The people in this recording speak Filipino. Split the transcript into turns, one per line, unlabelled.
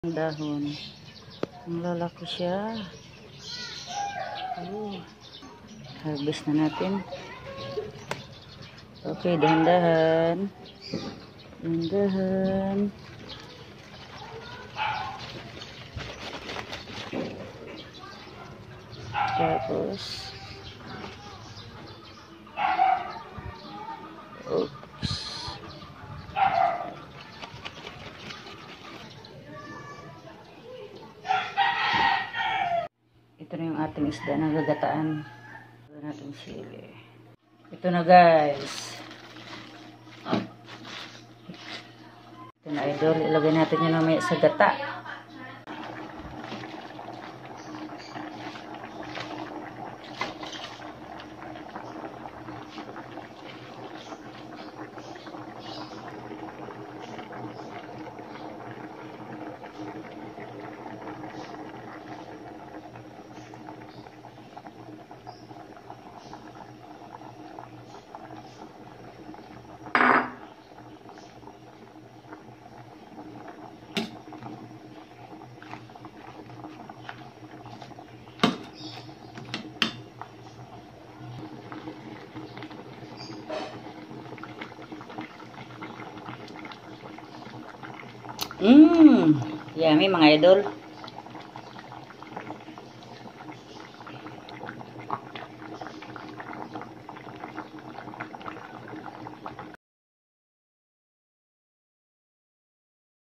Ang dahon. Ang lalaki siya. Harvest na natin. Okay, dahan-dahan. Dahan-dahan. Tapos oops. Ito na yung ating isda na gagataan. Ito na natin sili. Ito na guys. Ito na idol. Ilagay natin yun mamaya sa gata. Yummy mga idol.